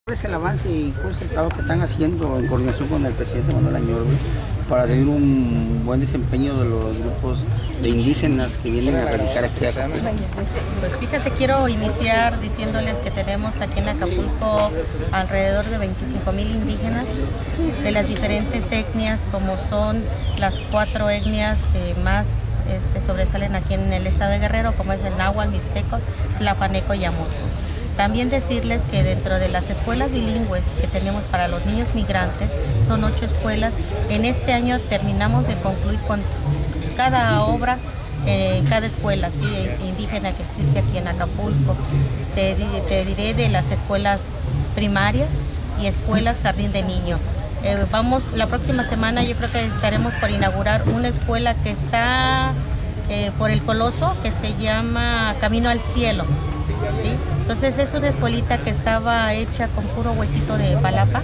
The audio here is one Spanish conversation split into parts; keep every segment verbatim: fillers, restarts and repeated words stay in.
¿Cuál es el avance y cuál es el trabajo que están haciendo en coordinación con el presidente Manuel Añorbe para tener un buen desempeño de los grupos de indígenas que vienen a radicar aquí a Acapulco? Pues fíjate, quiero iniciar diciéndoles que tenemos aquí en Acapulco alrededor de veinticinco mil indígenas de las diferentes etnias, como son las cuatro etnias que más este, sobresalen aquí en el estado de Guerrero, como es el náhuatl, mixteco, tlapaneco y amuzco. También decirles que dentro de las escuelas bilingües que tenemos para los niños migrantes, son ocho escuelas. En este año terminamos de concluir con cada obra en cada escuela ¿sí? indígena que existe aquí en Acapulco. Te, te diré de las escuelas primarias y escuelas jardín de niño. Eh, vamos, la próxima semana yo creo que estaremos por inaugurar una escuela que está eh, por el Coloso, que se llama Camino al Cielo. ¿Sí? Entonces es una escuelita que estaba hecha con puro huesito de palapa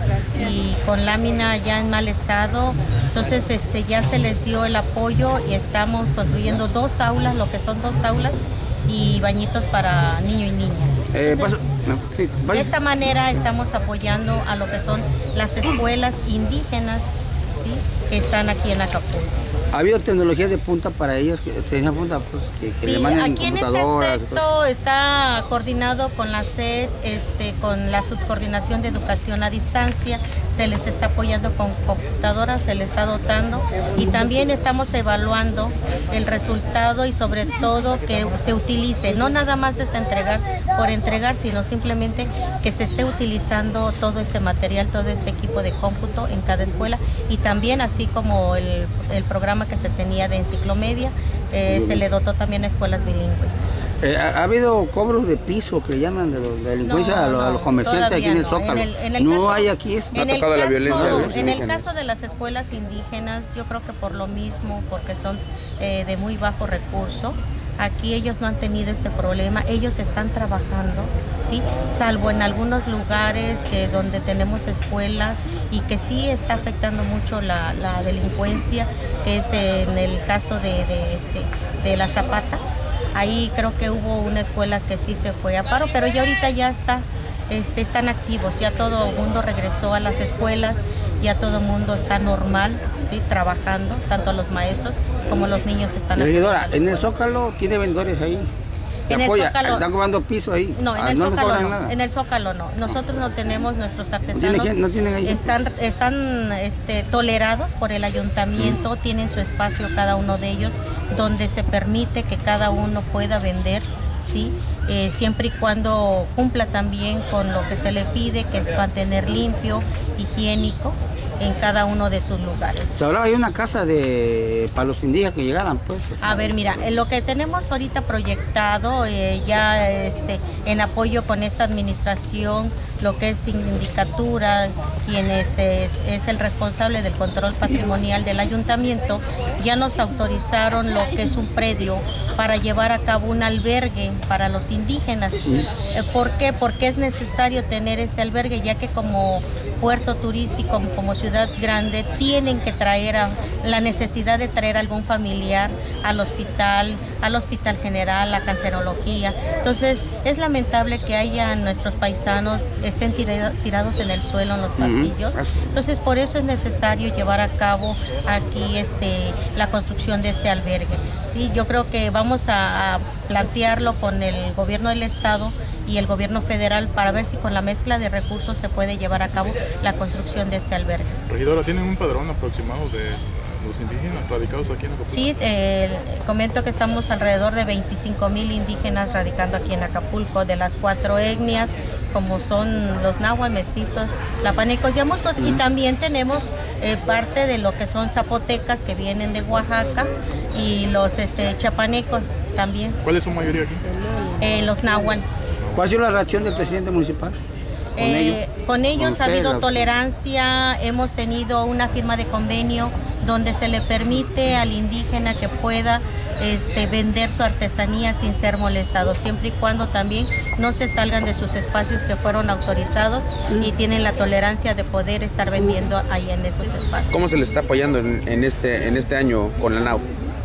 y con lámina ya en mal estado. Entonces este, ya se les dio el apoyo y estamos construyendo dos aulas, lo que son dos aulas y bañitos para niño y niña. Entonces, eh, paso, no, sí, de esta manera estamos apoyando a lo que son las escuelas indígenas ¿sí? que están aquí en Acapulco. ¿Ha habido tecnología de punta para ellas? Que, punta, pues, que, que sí, le manden aquí en este aspecto está coordinado con la S E D, este, con la Subcoordinación de Educación a Distancia, se les está apoyando con computadoras, se les está dotando y también estamos evaluando el resultado y sobre todo que se utilice, no nada más es entregar por entregar, sino simplemente que se esté utilizando todo este material, todo este equipo de cómputo en cada escuela y también así como el, el programa que se tenía de enciclomedia, eh, se le dotó también a escuelas bilingües. Eh, ¿ha, ¿Ha habido cobros de piso que le llaman de, los, de delincuencia no, a, los, no, a los comerciantes aquí en el Zócalo? En el, en el no caso, hay aquí eso. En, el caso, la violencia en el caso de las escuelas indígenas, yo creo que por lo mismo, porque son eh, de muy bajo recurso, aquí ellos no han tenido este problema, ellos están trabajando, ¿sí? Salvo en algunos lugares que donde tenemos escuelas y que sí está afectando mucho la, la delincuencia, que es en el caso de, de, este, de La Zapata. Ahí creo que hubo una escuela que sí se fue a paro, pero ya ahorita ya está, este, están activos, ya todo el mundo regresó a las escuelas, ya todo el mundo está normal, ¿sí? Trabajando, tanto los maestros como los niños están Regidora, en el Zócalo tiene vendedores ahí. En el Zócalo, ¿están cobrando piso ahí? No, en ah, el no Zócalo no, en el Zócalo no. Nosotros no tenemos, nuestros artesanos ¿No tienen, no tienen ahí están, están este, tolerados por el ayuntamiento, mm. tienen su espacio cada uno de ellos, donde se permite que cada uno pueda vender, ¿sí? Eh, siempre y cuando cumpla también con lo que se le pide, que es mantener limpio, higiénico, en cada uno de sus lugares. Ahora hay una casa de para los indígenas que llegaran, pues. O sea, a ver, mira, lo que tenemos ahorita proyectado, eh, ya este, en apoyo con esta administración, lo que es sindicatura, quien este, es, es el responsable del control patrimonial del ayuntamiento, ya nos autorizaron lo que es un predio para llevar a cabo un albergue para los indígenas. Mm. ¿Por qué? Porque es necesario tener este albergue, ya que como puerto turístico, como ciudad grande, tienen que traer a, la necesidad de traer a algún familiar al hospital, al hospital general, a cancerología. Entonces, es lamentable que haya nuestros paisanos estén tirado, tirados en el suelo, en los pasillos. Entonces, por eso es necesario llevar a cabo aquí este, la construcción de este albergue. Sí, yo creo que vamos a, a plantearlo con el gobierno del estado y el gobierno federal para ver si con la mezcla de recursos se puede llevar a cabo la construcción de este albergue. Regidora, ¿tienen un padrón aproximado de los indígenas radicados aquí en Acapulco? Sí, eh, comento que estamos alrededor de veinticinco mil indígenas radicando aquí en Acapulco, de las cuatro etnias, como son los náhuatl, mestizos, tlapanecos y amuzcos, y también tenemos eh, parte de lo que son zapotecas que vienen de Oaxaca y los este, chapanecos también. ¿Cuál es su mayoría aquí? Eh, los náhuatl. ¿Cuál ha sido la reacción del presidente municipal? Con, eh, ellos, con ellos con ha habido las... tolerancia, hemos tenido una firma de convenio donde se le permite al indígena que pueda este, vender su artesanía sin ser molestado, siempre y cuando también no se salgan de sus espacios que fueron autorizados y tienen la tolerancia de poder estar vendiendo ahí en esos espacios. ¿Cómo se les está apoyando en, en, este, en este año con la N A U?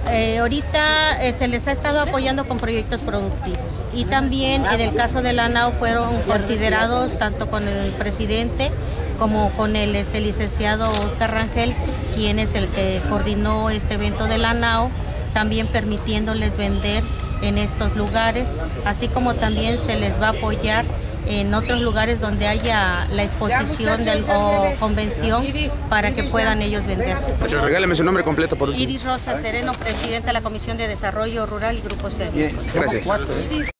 Eh, ahorita eh, se les ha estado apoyando con proyectos productivos y también en el caso de la NAO fueron considerados tanto con el presidente como con el este, licenciado Oscar Rangel, quien es el que coordinó este evento de la NAO, también permitiéndoles vender en estos lugares, así como también se les va a apoyar en otros lugares donde haya la exposición del, o convención para que puedan ellos vender. Regáleme su nombre completo por último. Iris Rosa Sereno, presidenta de la Comisión de Desarrollo Rural y Grupo C. Gracias.